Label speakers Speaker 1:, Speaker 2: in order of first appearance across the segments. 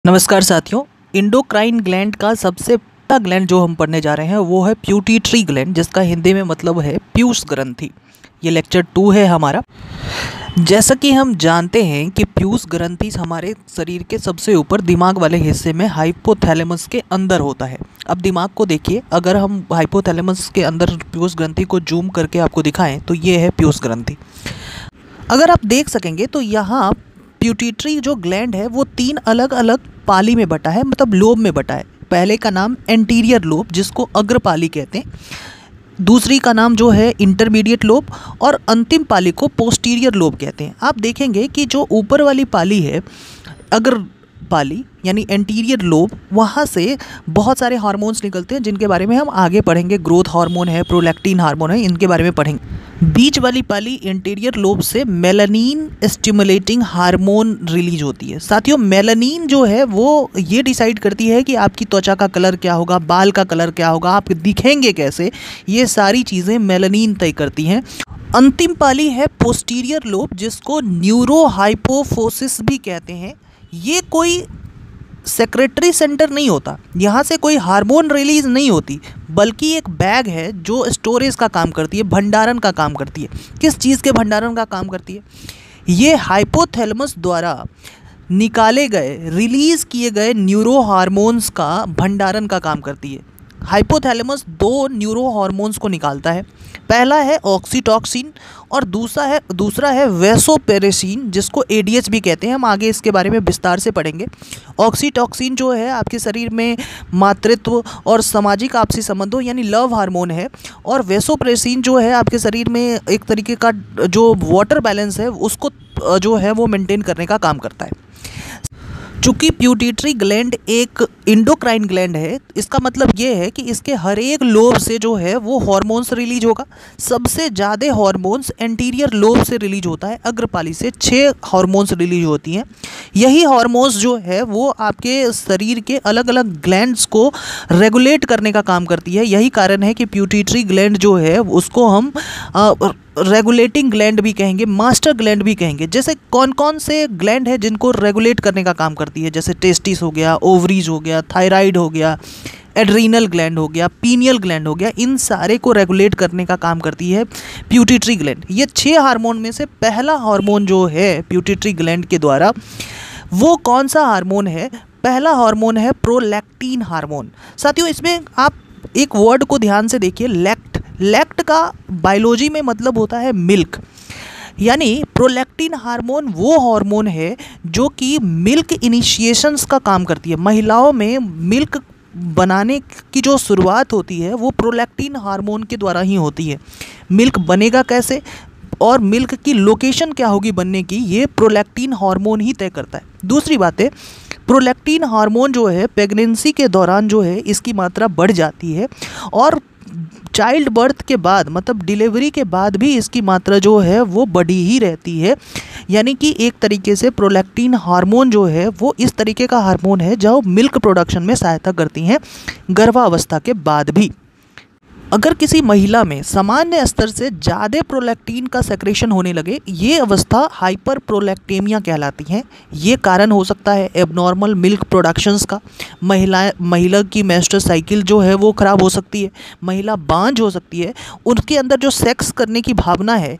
Speaker 1: नमस्कार साथियों। Endocrine gland का सबसे पहला ग्लैंड जो हम पढ़ने जा रहे हैं वो है प्यूटिट्री ग्लैंड, जिसका हिंदी में मतलब है पीयूष ग्रंथि। ये लेक्चर 2 है हमारा। जैसा कि हम जानते हैं कि पीयूष ग्रंथि हमारे शरीर के सबसे ऊपर दिमाग वाले हिस्से में हाइपोथैलेमस के अंदर होता है। अब दिमाग को देखिए, अगर हम हाइपोथैलेमस के अंदर पीयूष ग्रंथि को जूम करके आपको दिखाएं तो ये है पीयूष ग्रंथि। अगर आप देख सकेंगे तो यहाँ प्यूटिट्री जो ग्लैंड है वो 3 अलग अलग पाली में बटा है, मतलब लोब में बटा है। पहले का नाम एंटीरियर लोब, जिसको अग्रपाली कहते हैं। दूसरी का नाम जो है इंटरमीडिएट लोब, और अंतिम पाली को पोस्टीरियर लोब कहते हैं। आप देखेंगे कि जो ऊपर वाली पाली है, अग्र पाली यानी एंटीरियर लोब, वहाँ से बहुत सारे हार्मोन्स निकलते हैं जिनके बारे में हम आगे पढ़ेंगे। ग्रोथ हार्मोन है, प्रोलैक्टिन हार्मोन है, इनके बारे में पढ़ेंगे। बीच वाली पाली इंटीरियर लोब से मेलानिन स्टिमुलेटिंग हार्मोन रिलीज होती है। साथियों, मेलानिन जो है वो ये डिसाइड करती है कि आपकी त्वचा का कलर क्या होगा, बाल का कलर क्या होगा, आप दिखेंगे कैसे, ये सारी चीज़ें मेलानिन तय करती हैं। अंतिम पाली है पोस्टीरियर लोब, जिसको न्यूरोहाइपोफोसिस भी कहते हैं। ये कोई सेक्रेटरी सेंटर नहीं होता, यहाँ से कोई हार्मोन रिलीज नहीं होती, बल्कि एक बैग है जो स्टोरेज का काम करती है, भंडारण का काम करती है। किस चीज़ के भंडारण का काम करती है? ये हाइपोथैलेमस द्वारा निकाले गए, रिलीज़ किए गए न्यूरो हार्मोन्स का भंडारण का काम करती है। हाइपोथैलेमस 2 न्यूरो हार्मोन्स को निकालता है। पहला है ऑक्सीटॉक्सिन और दूसरा है वैसोपेरेसिन, जिसको एडीएच भी कहते हैं। हम आगे इसके बारे में विस्तार से पढ़ेंगे। ऑक्सीटॉक्सिन जो है आपके शरीर में मातृत्व और सामाजिक आपसी संबंधों यानी लव हार्मोन है, और वैसोप्रेसिन जो है आपके शरीर में एक तरीके का जो वाटर बैलेंस है उसको जो है वो मेंटेन करने का काम करता है। चूँकि प्यूटिट्री ग्लैंड एक इंडोक्राइन ग्लैंड है, इसका मतलब ये है कि इसके हर एक लोब से जो है वो हार्मोन्स रिलीज होगा। सबसे ज़्यादा हार्मोन्स एंटीरियर लोब से रिलीज होता है। अग्रपाली से 6 हार्मोन्स रिलीज होती हैं। यही हार्मोन्स जो है वो आपके शरीर के अलग अलग ग्लैंड्स को रेगुलेट करने का काम करती है। यही कारण है कि प्यूटिट्री ग्लैंड जो है उसको हम रेगुलेटिंग ग्लैंड भी कहेंगे, मास्टर ग्लैंड भी कहेंगे। जैसे कौन कौन से ग्लैंड है जिनको रेगुलेट करने का काम करती है? जैसे टेस्टिस हो गया, ओवरीज हो गया, थायराइड हो गया, एड्रीनल ग्लैंड हो गया, पीनियल ग्लैंड हो गया। इन सारे को रेगुलेट करने का काम करती है प्यूटिट्री ग्लैंड। ये 6 हार्मोन में से पहला हार्मोन जो है प्यूटिट्री ग्लैंड के द्वारा, वो कौन सा हार्मोन है? पहला हार्मोन है प्रोलैक्टिन हार्मोन। साथियों, इसमें आप एक वर्ड को ध्यान से देखिए, लैक्ट। लैक्ट का बायोलॉजी में मतलब होता है मिल्क, यानी प्रोलैक्टिन हार्मोन वो हार्मोन है जो कि मिल्क इनिशिएशंस का काम करती है। महिलाओं में मिल्क बनाने की जो शुरुआत होती है वो प्रोलैक्टिन हार्मोन के द्वारा ही होती है। मिल्क बनेगा कैसे और मिल्क की लोकेशन क्या होगी बनने की, ये प्रोलैक्टिन हार्मोन ही तय करता है। दूसरी बात है, प्रोलैक्टिन हार्मोन जो है प्रेगनेंसी के दौरान जो है इसकी मात्रा बढ़ जाती है, और चाइल्ड बर्थ के बाद मतलब डिलीवरी के बाद भी इसकी मात्रा जो है वो बढ़ी ही रहती है। यानी कि एक तरीके से प्रोलैक्टिन हार्मोन जो है वो इस तरीके का हार्मोन है जो मिल्क प्रोडक्शन में सहायता करती हैं गर्भावस्था के बाद भी। अगर किसी महिला में सामान्य स्तर से ज़्यादा प्रोलैक्टिन का सेक्रेशन होने लगे, ये अवस्था हाइपर प्रोलैक्टेमिया कहलाती है। ये कारण हो सकता है एबनॉर्मल मिल्क प्रोडक्शंस का। महिला की मेंस्ट्रुअल साइकिल जो है वो ख़राब हो सकती है, महिला बांझ हो सकती है, उनके अंदर जो सेक्स करने की भावना है,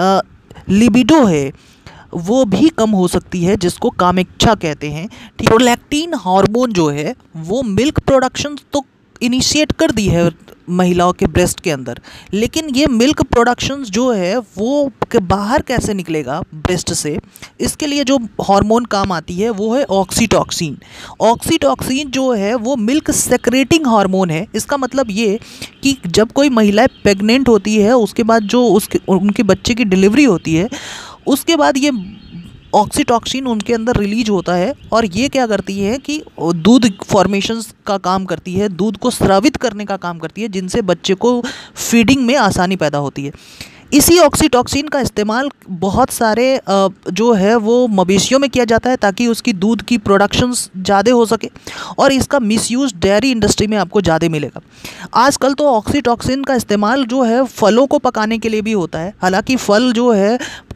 Speaker 1: लिबिडो है, वो भी कम हो सकती है, जिसको कामेच्छा कहते हैं। ठीक, प्रोलैक्टिन हार्मोन जो है वो मिल्क प्रोडक्शन तो इनिशिएट कर दी है महिलाओं के ब्रेस्ट के अंदर, लेकिन ये मिल्क प्रोडक्शंस जो है वो बाहर कैसे निकलेगा ब्रेस्ट से, इसके लिए जो हार्मोन काम आती है वो है ऑक्सीटॉक्सिन। ऑक्सीटॉक्सिन जो है वो मिल्क सेक्रेटिंग हार्मोन है। इसका मतलब ये कि जब कोई महिला प्रेग्नेंट होती है, उसके बाद जो उनके बच्चे की डिलीवरी होती है, उसके बाद ये ऑक्सीटॉक्सिन उनके अंदर रिलीज होता है, और ये क्या करती है कि दूध फॉर्मेशंस का काम करती है, दूध को स्रावित करने का काम करती है, जिनसे बच्चे को फीडिंग में आसानी पैदा होती है। इसी ऑक्सीटॉक्सिन का इस्तेमाल बहुत सारे जो है वो मवेशियों में किया जाता है ताकि उसकी दूध की प्रोडक्शंस ज़्यादा हो सके, और इसका मिसयूज़ डेयरी इंडस्ट्री में आपको ज़्यादा मिलेगा। आजकल तो ऑक्सीटॉक्सिन का इस्तेमाल जो है फलों को पकाने के लिए भी होता है। हालांकि फल जो है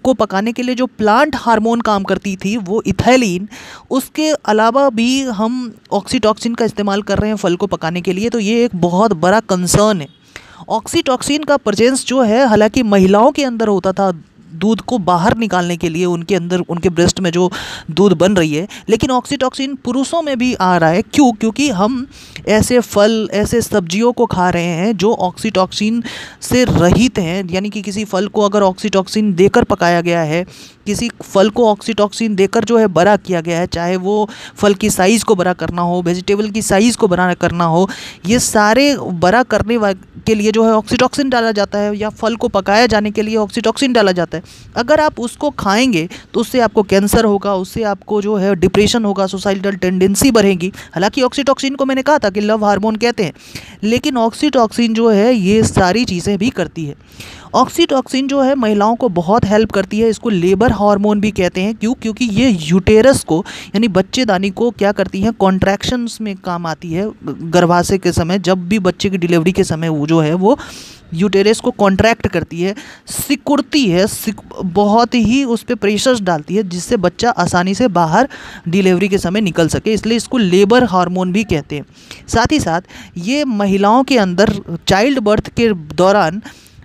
Speaker 1: को पकाने के लिए जो प्लांट हार्मोन काम करती थी वो इथाइलिन, उसके अलावा भी हम ऑक्सीटॉक्सिन का इस्तेमाल कर रहे हैं फल को पकाने के लिए, तो ये एक बहुत बड़ा कंसर्न है। ऑक्सीटॉक्सिन का प्रेजेंस जो है हालांकि महिलाओं के अंदर होता था दूध को बाहर निकालने के लिए, उनके अंदर उनके ब्रेस्ट में जो दूध बन रही है, लेकिन ऑक्सीटॉक्सिन पुरुषों में भी आ रहा है। क्यों? क्योंकि हम ऐसे फल, ऐसे सब्जियों को खा रहे हैं जो ऑक्सीटॉक्सिन से रहित हैं, यानी कि किसी फल को अगर ऑक्सीटॉक्सिन देकर पकाया गया है, किसी फल को ऑक्सीटॉक्सिन देकर जो है बड़ा किया गया है, चाहे वो फल की साइज़ को बड़ा करना हो, वेजिटेबल की साइज़ को बड़ा करना हो, ये सारे बड़ा करने के लिए जो है ऑक्सीटॉक्सिन डाला जाता है, या फल को पकाया जाने के लिए ऑक्सीटॉक्सिन डाला जाता है। अगर आप उसको खाएंगे तो उससे आपको कैंसर होगा, उससे आपको जो है डिप्रेशन होगा, सुसाइडल टेंडेंसी बढ़ेगी। हालांकि ऑक्सीटॉक्सिन को मैंने कहा था कि लव हार्मोन कहते हैं, लेकिन ऑक्सीटॉक्सिन जो है ये सारी चीज़ें भी करती है। ऑक्सीटॉक्सिन जो है महिलाओं को बहुत हेल्प करती है, इसको लेबर हार्मोन भी कहते हैं। क्यों? क्योंकि ये यूटेरस को, यानी बच्चेदानी को क्या करती है, कॉन्ट्रैक्शंस में काम आती है। गर्भाशय के समय, जब भी बच्चे की डिलीवरी के समय वो जो है वो यूटेरस को कॉन्ट्रैक्ट करती है, सिकुड़ती है, बहुत ही उस पर प्रेशर्स डालती है, जिससे बच्चा आसानी से बाहर डिलीवरी के समय निकल सके, इसलिए इसको लेबर हार्मोन भी कहते हैं। साथ ही साथ ये महिलाओं के अंदर चाइल्ड बर्थ के दौरान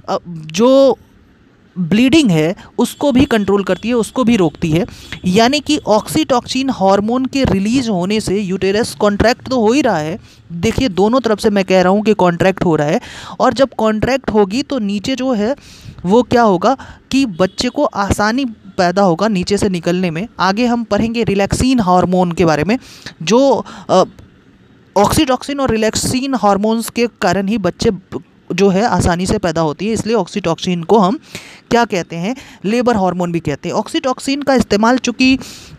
Speaker 1: जो ब्लीडिंग है उसको भी कंट्रोल करती है, उसको भी रोकती है। यानी कि ऑक्सीटॉक्सिन हार्मोन के रिलीज होने से यूटेरस कॉन्ट्रैक्ट तो हो ही रहा है, देखिए दोनों तरफ से मैं कह रहा हूँ कि कॉन्ट्रैक्ट हो रहा है, और जब कॉन्ट्रैक्ट होगी तो नीचे जो है वो क्या होगा कि बच्चे को आसानी पैदा होगा नीचे से निकलने में। आगे हम पढ़ेंगे रिलैक्सिन हार्मोन के बारे में, जो ऑक्सीटॉक्सिन और रिलैक्सिन हार्मोन्स के कारण ही बच्चे जो है आसानी से पैदा होती है, इसलिए ऑक्सीटॉक्सिन को हम क्या कहते हैं, लेबर हार्मोन भी कहते हैं। ऑक्सीटॉक्सिन का इस्तेमाल चूँकि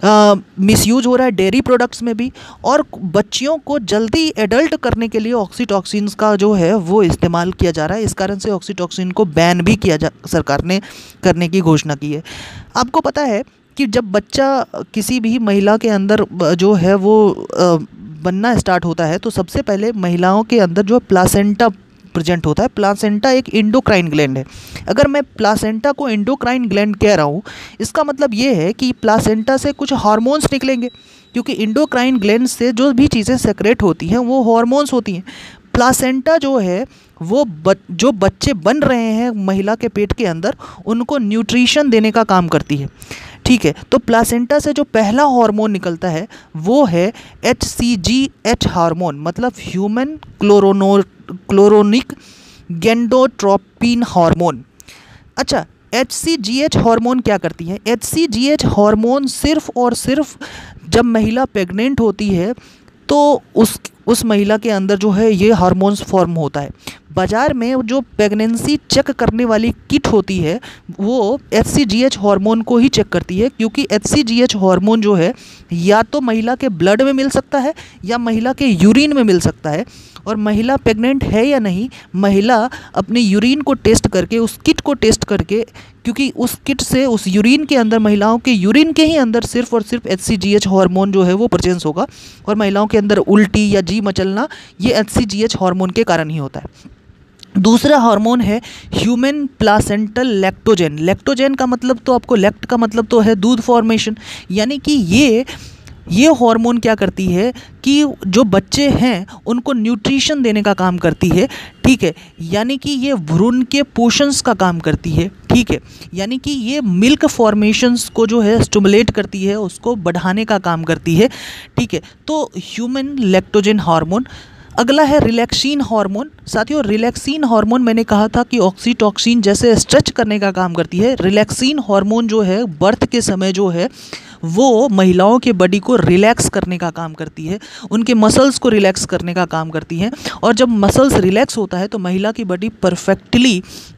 Speaker 1: मिसयूज हो रहा है डेयरी प्रोडक्ट्स में भी, और बच्चियों को जल्दी एडल्ट करने के लिए ऑक्सीटॉक्सिन का जो है वो इस्तेमाल किया जा रहा है। इस कारण से ऑक्सीटॉक्सिन को बैन भी सरकार ने करने की घोषणा की है। आपको पता है कि जब बच्चा किसी भी महिला के अंदर जो है वो बनना स्टार्ट होता है, तो सबसे पहले महिलाओं के अंदर जो प्लासेंटा प्रेजेंट होता है। प्लासेंटा एक इंडोक्राइन ग्लैंड है। अगर मैं प्लासेंटा को इंडोक्राइन ग्लैंड कह रहा हूँ, इसका मतलब ये है कि प्लासेंटा से कुछ हार्मोन्स निकलेंगे, क्योंकि इंडोक्राइन ग्लैंड से जो भी चीज़ें सेक्रेट होती हैं वो हार्मोन्स होती हैं। प्लासेंटा जो है वो जो बच्चे बन रहे हैं महिला के पेट के अंदर, उनको न्यूट्रिशन देने का काम करती है। ठीक है, तो प्लासेंटा से जो पहला हार्मोन निकलता है वो है HCGH हार्मोन, मतलब ह्यूमन क्लोरोनिक गेंडोट्रोपिन हार्मोन। अच्छा, HCGH हार्मोन क्या करती है? HCGH हार्मोन सिर्फ और सिर्फ जब महिला प्रेग्नेंट होती है तो उस महिला के अंदर जो है ये हार्मोन्स फॉर्म होता है। बाज़ार में जो प्रेगनेंसी चेक करने वाली किट होती है वो HCGH हार्मोन को ही चेक करती है, क्योंकि HCGH हार्मोन जो है या तो महिला के ब्लड में मिल सकता है या महिला के यूरिन में मिल सकता है। और महिला प्रेग्नेंट है या नहीं, महिला अपने यूरिन को टेस्ट करके, उस किट को टेस्ट करके, क्योंकि उस किट से, उस यूरिन के अंदर, महिलाओं के यूरिन के ही अंदर सिर्फ और सिर्फ HCGH हार्मोन जो है वो प्रेजेंस होगा। और महिलाओं के अंदर उल्टी या जी मचलना ये HCGH हार्मोन के कारण ही होता है। दूसरा हार्मोन है ह्यूमन प्लासेंटल लैक्टोजेन। लैक्टोजेन का मतलब तो आपको, लैक्ट का मतलब तो है दूध फॉर्मेशन, यानी कि ये हार्मोन क्या करती है कि जो बच्चे हैं उनको न्यूट्रिशन देने का काम करती है। ठीक है, यानी कि ये भ्रूण के पोषण का काम करती है। ठीक है, यानी कि ये मिल्क फॉर्मेशंस को जो है स्टिमुलेट करती है, उसको बढ़ाने का काम करती है। ठीक है, तो ह्यूमन लैक्टोजेन हार्मोन। अगला है रिलैक्सिन हार्मोन। साथियों, रिलैक्सिन हार्मोन मैंने कहा था कि ऑक्सीटॉक्सिन जैसे स्ट्रेच करने का काम करती है। रिलैक्सिन हार्मोन जो है बर्थ के समय जो है वो महिलाओं के बॉडी को रिलैक्स करने का काम करती है, उनके मसल्स को रिलैक्स करने का काम करती है। और जब मसल्स रिलैक्स होता है तो महिला की बॉडी परफेक्टली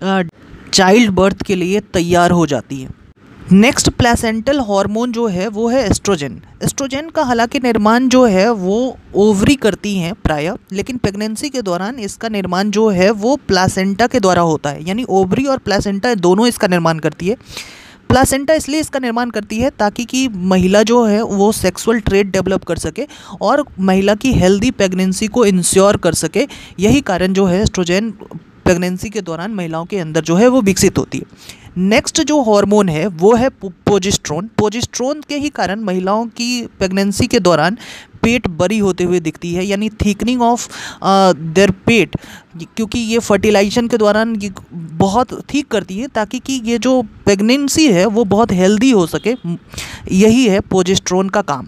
Speaker 1: चाइल्ड बर्थ के लिए तैयार हो जाती है। नेक्स्ट प्लेसेंटल हार्मोन जो है वो है एस्ट्रोजन। एस्ट्रोजन का हालांकि निर्माण जो है वो ओवरी करती हैं प्रायः, लेकिन प्रेगनेंसी के दौरान इसका निर्माण जो है वो प्लासेंटा के द्वारा होता है, यानी ओवरी और प्लासेंटा दोनों इसका निर्माण करती है। प्लासेंटा इसलिए इसका निर्माण करती है ताकि कि महिला जो है वो सेक्सुअल ट्रेट डेवलप कर सके और महिला की हेल्दी प्रेगनेंसी को इंश्योर कर सके। यही कारण जो है एस्ट्रोजन प्रेगनेंसी के दौरान महिलाओं के अंदर जो है वो विकसित होती है। नेक्स्ट जो हार्मोन है वो है प्रोजेस्टेरोन। प्रोजेस्टेरोन के ही कारण महिलाओं की प्रेगनेंसी के दौरान पेट बड़ी होते हुए दिखती है, यानी थिकनिंग ऑफ देयर पेट, क्योंकि ये फर्टिलाइजेशन के दौरान ये बहुत थिक करती है ताकि कि ये जो प्रेगनेंसी है वो बहुत हेल्दी हो सके। यही है प्रोजेस्टेरोन का काम।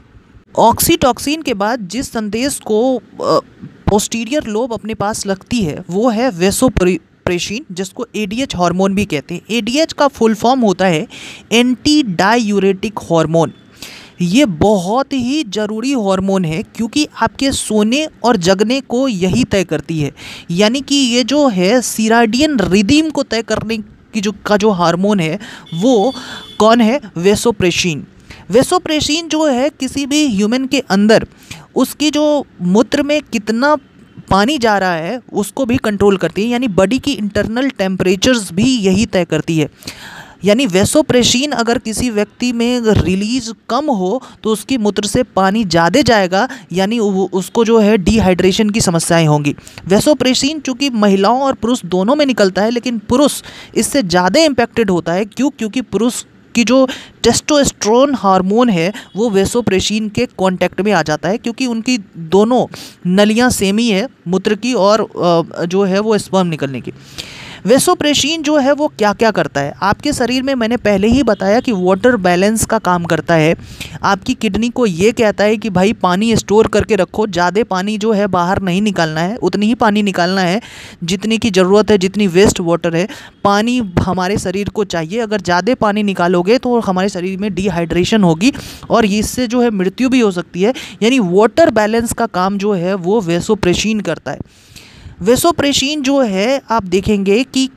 Speaker 1: ऑक्सीटोसिन के बाद जिस संदेश को पोस्टीरियर लोब अपने पास रखती है वो है वेसोप्रेसिन, जिसको एडीएच हार्मोन भी कहते हैं। एडीएच का फुल फॉर्म होता है एंटी डायूरेटिक हार्मोन। ये बहुत ही ज़रूरी हार्मोन है क्योंकि आपके सोने और जगने को यही तय करती है, यानी कि ये जो है सिराडियन रिदम को तय करने की जो हार्मोन है वो कौन है? वेसोप्रेसिन। वेसोप्रेसिन जो है किसी भी ह्यूमन के अंदर उसकी जो मूत्र में कितना पानी जा रहा है उसको भी कंट्रोल करती है, यानी बॉडी की इंटरनल टेम्परेचर्स भी यही तय करती है। यानी वेसोप्रेसिन अगर किसी व्यक्ति में रिलीज कम हो तो उसकी मूत्र से पानी ज़्यादा जाएगा, यानी उसको जो है डिहाइड्रेशन की समस्याएं होंगी। वेसोप्रेसिन चूँकि महिलाओं और पुरुष दोनों में निकलता है, लेकिन पुरुष इससे ज़्यादा इम्पैक्टेड होता है। क्योंकि पुरुष की जो टेस्टोस्टेरोन हार्मोन है वो वेसोप्रेसिन के कांटेक्ट में आ जाता है, क्योंकि उनकी दोनों नलियां सेम ही है, मूत्र की और जो है वो स्पर्म निकलने की। वेसोप्रेसिन जो है वो क्या क्या करता है आपके शरीर में? मैंने पहले ही बताया कि वाटर बैलेंस का काम करता है। आपकी किडनी को ये कहता है कि भाई पानी स्टोर करके रखो, ज़्यादा पानी जो है बाहर नहीं निकालना है, उतनी ही पानी निकालना है जितनी की ज़रूरत है, जितनी वेस्ट वाटर है। पानी हमारे शरीर को चाहिए, अगर ज़्यादा पानी निकालोगे तो हमारे शरीर में डिहाइड्रेशन होगी और इससे जो है मृत्यु भी हो सकती है। यानी वाटर बैलेंस का काम जो है वो वेसोप्रेसिन करता है। वेसोप्रेसिन जो है आप देखेंगे कि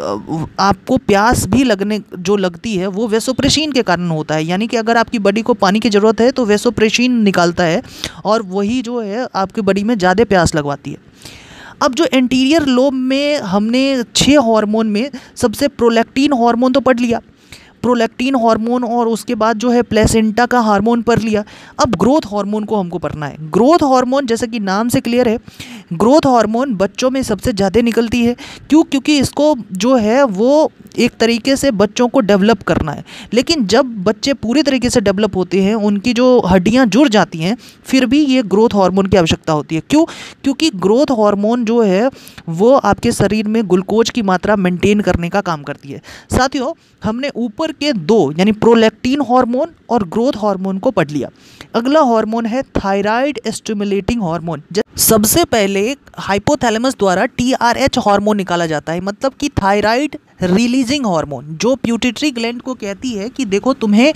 Speaker 1: आपको प्यास भी लगती है वो वेसोप्रेसिन के कारण होता है, यानी कि अगर आपकी बॉडी को पानी की ज़रूरत है तो वेसोप्रेसिन निकालता है और वही जो है आपकी बॉडी में ज़्यादा प्यास लगवाती है। अब जो एंटीरियर लोब में हमने 6 हार्मोन में सबसे प्रोलैक्टिन हार्मोन तो पढ़ लिया, प्रोलैक्टिन हार्मोन, और उसके बाद जो है प्लेसेंटा का हार्मोन पढ़ लिया। अब ग्रोथ हार्मोन को हमको पढ़ना है। ग्रोथ हार्मोन जैसे कि नाम से क्लियर है, ग्रोथ हार्मोन बच्चों में सबसे ज़्यादा निकलती है। क्योंकि इसको जो है वो एक तरीके से बच्चों को डेवलप करना है, लेकिन जब बच्चे पूरे तरीके से डेवलप होते हैं, उनकी जो हड्डियां जुड़ जाती हैं, फिर भी ये ग्रोथ हार्मोन की आवश्यकता होती है। क्यों? क्योंकि ग्रोथ हार्मोन जो है वो आपके शरीर में ग्लूकोज की मात्रा मेंटेन करने का काम करती है। साथियों, हमने ऊपर के 2 यानी प्रोलैक्टिन हार्मोन और ग्रोथ हार्मोन को पढ़ लिया। अगला हार्मोन है थायराइड स्टिमुलेटिंग हार्मोन। सबसे पहले हाइपोथैलेमस द्वारा TRH हार्मोन निकाला जाता है, मतलब कि थायराइड रिलीजिंग हार्मोन, जो प्यूटिटरी ग्लैंड को कहती है कि देखो तुम्हें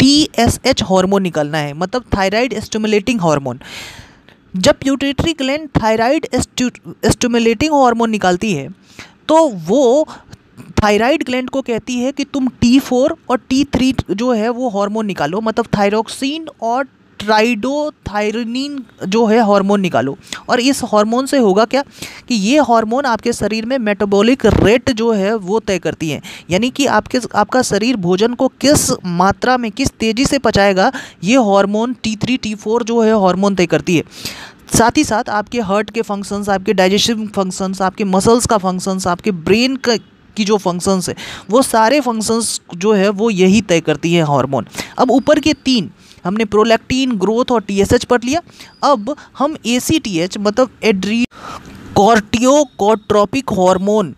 Speaker 1: TSH हार्मोन निकालना है, मतलब थायराइड स्टिमुलेटिंग हार्मोन। जब pituitary gland thyroid stimulating hormone निकालती है तो वो थायराइड ग्लैंड को कहती है कि तुम T4 और T3 जो है वो हार्मोन निकालो, मतलब थायरोक्सिन और ट्राइडोथायरोनिन जो है हार्मोन निकालो। और इस हार्मोन से होगा क्या कि ये हार्मोन आपके शरीर में मेटाबॉलिक रेट जो है वो तय करती है, यानी कि आपका शरीर भोजन को किस मात्रा में किस तेज़ी से पचाएगा, ये हार्मोन T3 T4 जो है हार्मोन तय करती है। साथ ही साथ आपके हार्ट के फंक्शंस, आपके डाइजेस्टिव फंक्शंस, आपके मसल्स का फंक्शंस, आपके ब्रेन की जो फंक्शंस है वो सारे फंक्शंस जो है वो यही तय करती है हार्मोन। अब ऊपर के 3 हमने प्रोलैक्टिन, ग्रोथ और TSH पढ़ लिया। अब हम ACTH मतलब कॉर्टियोकोट्रोपिक हार्मोन,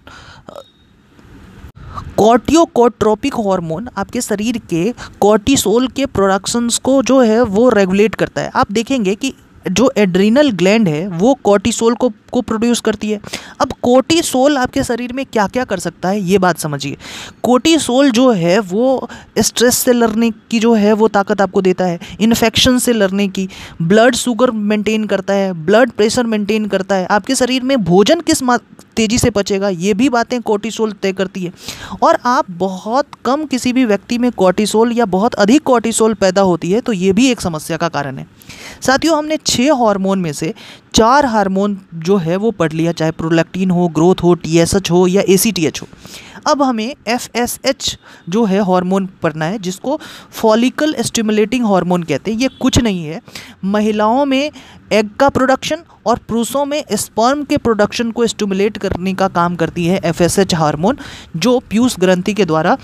Speaker 1: कॉर्टियोकोट्रोपिक हार्मोन आपके शरीर के कॉर्टिसोल के प्रोडक्शंस को जो है वो रेगुलेट करता है। आप देखेंगे कि जो एड्रीनल ग्लैंड है वो कॉर्टिसोल को प्रोड्यूस करती है। अब कॉर्टिसोल आपके शरीर में क्या क्या कर सकता है ये बात समझिए। कॉर्टिसोल जो है वो स्ट्रेस से लड़ने की जो है वो ताकत आपको देता है, इन्फेक्शन से लड़ने की, ब्लड शुगर मेंटेन करता है, ब्लड प्रेशर मेंटेन करता है, आपके शरीर में भोजन किस तेज़ी से पचेगा, ये भी बातें कॉर्टिसोल तय करती है। और आप बहुत कम किसी भी व्यक्ति में कॉर्टिसोल या बहुत अधिक कॉर्टिसोल पैदा होती है तो ये भी एक समस्या का कारण है। साथियों, हमने 6 हार्मोन में से 4 हार्मोन जो है वो पढ़ लिया, चाहे प्रोलैक्टिन हो, ग्रोथ हो, TSH हो या ACTH हो। अब हमें FSH जो है हार्मोन पढ़ना है, जिसको फॉलिकल स्टिमुलेटिंग हार्मोन कहते हैं। ये कुछ नहीं है, महिलाओं में एग का प्रोडक्शन और पुरुषों में स्पर्म के प्रोडक्शन को स्टिमुलेट करने का काम करती है FSH हार्मोन, जो पीयूष ग्रंथि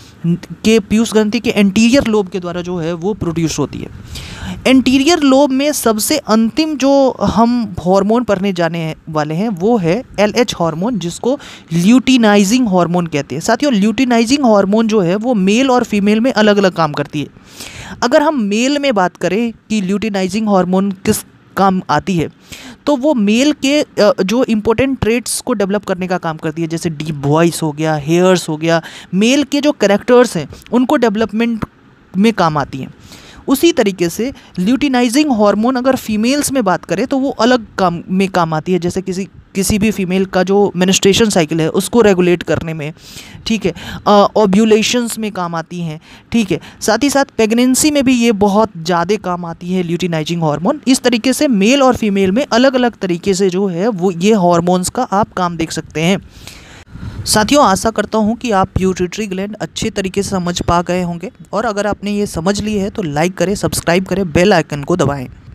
Speaker 1: के एंटीरियर लोब के द्वारा जो है वो प्रोड्यूस होती है। एंटीरियर लोब में सबसे अंतिम जो हम हार्मोन पढ़ने जाने वाले हैं वो है LH हार्मोन, जिसको ल्यूटिनाइजिंग हार्मोन कहते हैं। साथियों, ल्यूटिनाइजिंग हार्मोन जो है वो मेल और फीमेल में अलग अलग काम करती है। अगर हम मेल में बात करें कि ल्यूटिनाइजिंग हार्मोन किस काम आती है, तो वो मेल के जो इम्पोर्टेंट ट्रेट्स को डेवलप करने का काम करती है, जैसे डीप वॉइस हो गया, हेयर्स हो गया, मेल के जो कैरेक्टर्स हैं उनको डेवलपमेंट में काम आती हैं। उसी तरीके से ल्यूटिनाइजिंग हार्मोन अगर फीमेल्स में बात करें तो वो अलग काम में काम आती है, जैसे किसी भी फीमेल का जो मेंस्ट्रुएशन साइकिल है उसको रेगुलेट करने में, ठीक है, ओव्यूलेशंस में काम आती हैं, ठीक है। साथ ही साथ प्रेगनेंसी में भी ये बहुत ज़्यादा काम आती है ल्यूटिनाइजिंग हार्मोन। इस तरीके से मेल और फीमेल में अलग अलग तरीके से जो है वो ये हार्मोन्स का आप काम देख सकते हैं। साथियों, आशा करता हूँ कि आप पिट्यूटरी ग्लैंड अच्छे तरीके से समझ पा गए होंगे, और अगर आपने ये समझ ली है तो लाइक करें, सब्सक्राइब करें, बेल आइकन को दबाएं।